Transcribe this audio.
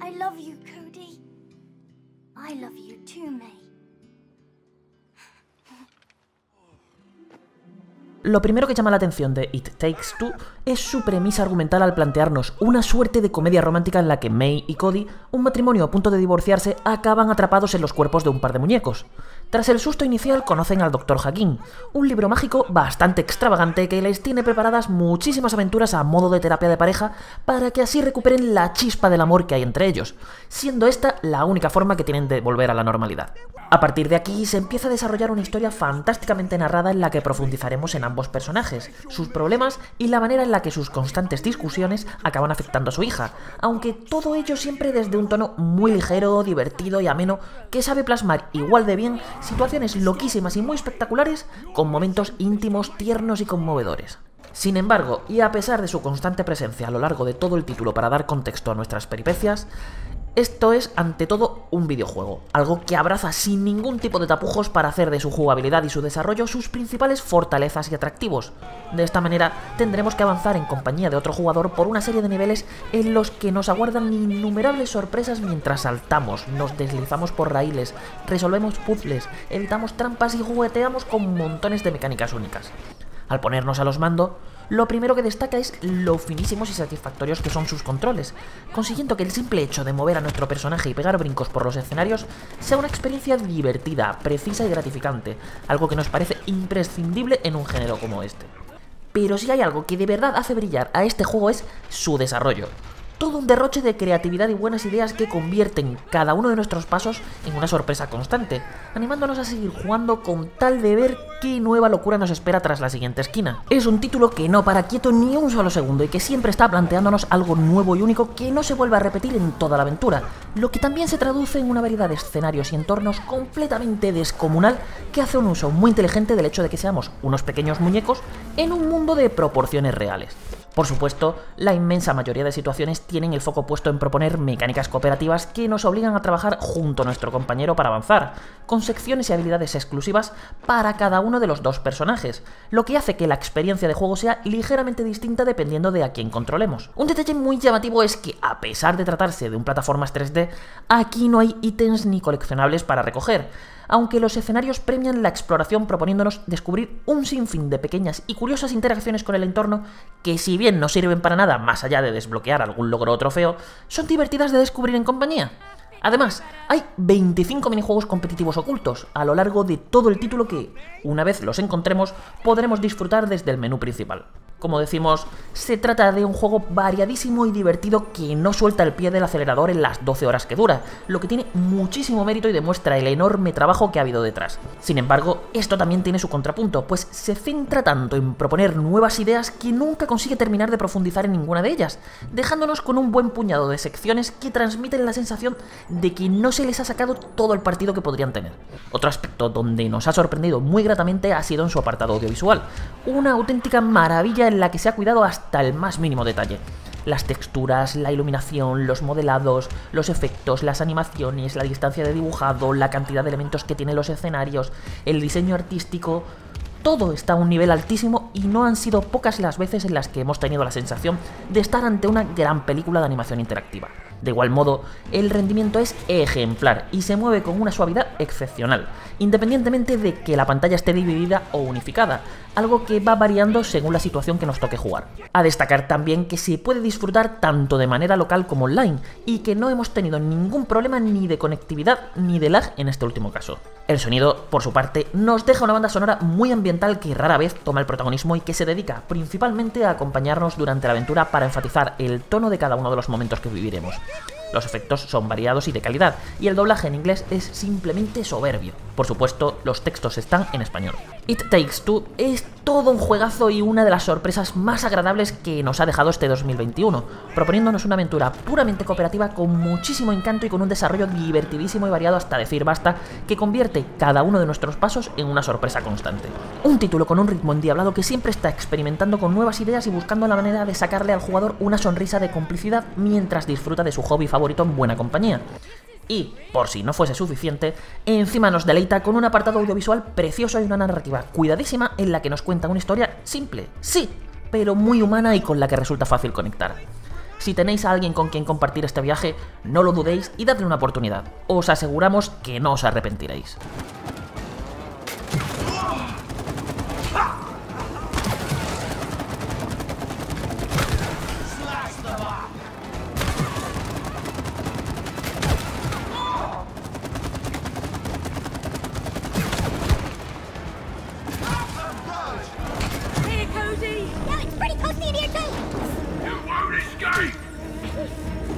I love you, Cody. I love you too, May. Lo primero que llama la atención de It Takes Two es su premisa argumental al plantearnos una suerte de comedia romántica en la que May y Cody, un matrimonio a punto de divorciarse, acaban atrapados en los cuerpos de un par de muñecos. Tras el susto inicial conocen al Dr. Hakim, un libro mágico bastante extravagante que les tiene preparadas muchísimas aventuras a modo de terapia de pareja para que así recuperen la chispa del amor que hay entre ellos, siendo esta la única forma que tienen de volver a la normalidad. A partir de aquí se empieza a desarrollar una historia fantásticamente narrada en la que profundizaremos en ambos personajes, sus problemas y la manera en la que sus constantes discusiones acaban afectando a su hija, aunque todo ello siempre desde un tono muy ligero, divertido y ameno que sabe plasmar igual de bien situaciones loquísimas y muy espectaculares con momentos íntimos, tiernos y conmovedores. Sin embargo, y a pesar de su constante presencia a lo largo de todo el título para dar contexto a nuestras peripecias, esto es, ante todo, un videojuego, algo que abraza sin ningún tipo de tapujos para hacer de su jugabilidad y su desarrollo sus principales fortalezas y atractivos. De esta manera, tendremos que avanzar en compañía de otro jugador por una serie de niveles en los que nos aguardan innumerables sorpresas mientras saltamos, nos deslizamos por raíles, resolvemos puzzles, evitamos trampas y jugueteamos con montones de mecánicas únicas. Al ponernos a los mandos, lo primero que destaca es lo finísimos y satisfactorios que son sus controles, consiguiendo que el simple hecho de mover a nuestro personaje y pegar brincos por los escenarios sea una experiencia divertida, precisa y gratificante, algo que nos parece imprescindible en un género como este. Pero si hay algo que de verdad hace brillar a este juego es su desarrollo. Todo un derroche de creatividad y buenas ideas que convierten cada uno de nuestros pasos en una sorpresa constante, animándonos a seguir jugando con tal de ver qué nueva locura nos espera tras la siguiente esquina. Es un título que no para quieto ni un solo segundo y que siempre está planteándonos algo nuevo y único que no se vuelva a repetir en toda la aventura, lo que también se traduce en una variedad de escenarios y entornos completamente descomunal que hace un uso muy inteligente del hecho de que seamos unos pequeños muñecos en un mundo de proporciones reales. Por supuesto, la inmensa mayoría de situaciones tienen el foco puesto en proponer mecánicas cooperativas que nos obligan a trabajar junto a nuestro compañero para avanzar, con secciones y habilidades exclusivas para cada uno de los dos personajes, lo que hace que la experiencia de juego sea ligeramente distinta dependiendo de a quién controlemos. Un detalle muy llamativo es que, a pesar de tratarse de un plataformas 3D, aquí no hay ítems ni coleccionables para recoger, aunque los escenarios premian la exploración proponiéndonos descubrir un sinfín de pequeñas y curiosas interacciones con el entorno que, si bien no sirven para nada más allá de desbloquear algún logro o trofeo, son divertidas de descubrir en compañía. Además, hay 25 minijuegos competitivos ocultos a lo largo de todo el título que, una vez los encontremos, podremos disfrutar desde el menú principal. Como decimos, se trata de un juego variadísimo y divertido que no suelta el pie del acelerador en las 12 horas que dura, lo que tiene muchísimo mérito y demuestra el enorme trabajo que ha habido detrás. Sin embargo, esto también tiene su contrapunto, pues se centra tanto en proponer nuevas ideas que nunca consigue terminar de profundizar en ninguna de ellas, dejándonos con un buen puñado de secciones que transmiten la sensación de que no se les ha sacado todo el partido que podrían tener. Otro aspecto donde nos ha sorprendido muy gratamente ha sido en su apartado audiovisual, una auténtica maravilla en la que se ha cuidado hasta el más mínimo detalle. Las texturas, la iluminación, los modelados, los efectos, las animaciones, la distancia de dibujado, la cantidad de elementos que tienen los escenarios, el diseño artístico... Todo está a un nivel altísimo y no han sido pocas las veces en las que hemos tenido la sensación de estar ante una gran película de animación interactiva. De igual modo, el rendimiento es ejemplar y se mueve con una suavidad excepcional, independientemente de que la pantalla esté dividida o unificada, algo que va variando según la situación que nos toque jugar. A destacar también que se puede disfrutar tanto de manera local como online, y que no hemos tenido ningún problema ni de conectividad ni de lag en este último caso. El sonido, por su parte, nos deja una banda sonora muy ambiental que rara vez toma el protagonismo y que se dedica principalmente a acompañarnos durante la aventura para enfatizar el tono de cada uno de los momentos que viviremos. Los efectos son variados y de calidad, y el doblaje en inglés es simplemente soberbio. Por supuesto, los textos están en español. It Takes Two es todo un juegazo y una de las sorpresas más agradables que nos ha dejado este 2021, proponiéndonos una aventura puramente cooperativa con muchísimo encanto y con un desarrollo divertidísimo y variado hasta decir basta, que convierte cada uno de nuestros pasos en una sorpresa constante. Un título con un ritmo endiablado que siempre está experimentando con nuevas ideas y buscando la manera de sacarle al jugador una sonrisa de complicidad mientras disfruta de su hobby favorito en buena compañía. Y, por si no fuese suficiente, encima nos deleita con un apartado audiovisual precioso y una narrativa cuidadísima en la que nos cuenta una historia simple, sí, pero muy humana y con la que resulta fácil conectar. Si tenéis a alguien con quien compartir este viaje, no lo dudéis y dadle una oportunidad. Os aseguramos que no os arrepentiréis. Here, Cody! Yeah, it's pretty cosy in here too! You won't escape!